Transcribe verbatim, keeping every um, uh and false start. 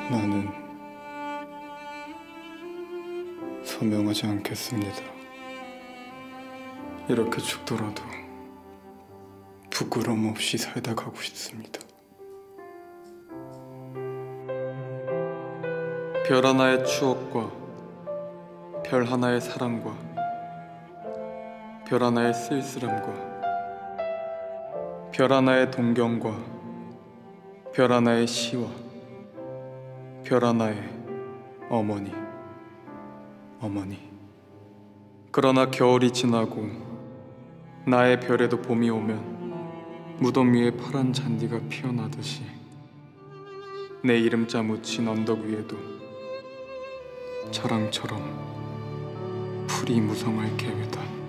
나는 서명하지 않겠습니다. 이렇게 죽더라도 부끄러움 없이 살다 가고 싶습니다. 별 하나의 추억과 별 하나의 사랑과 별 하나의 쓸쓸함과 별 하나의 동경과 별 하나의 시와 별 하나의 어머니, 어머니. 그러나 겨울이 지나고 나의 별에도 봄이 오면 무덤 위에 파란 잔디가 피어나듯이 내 이름자 묻힌 언덕 위에도 저랑처럼 풀이 무성할 계획이다.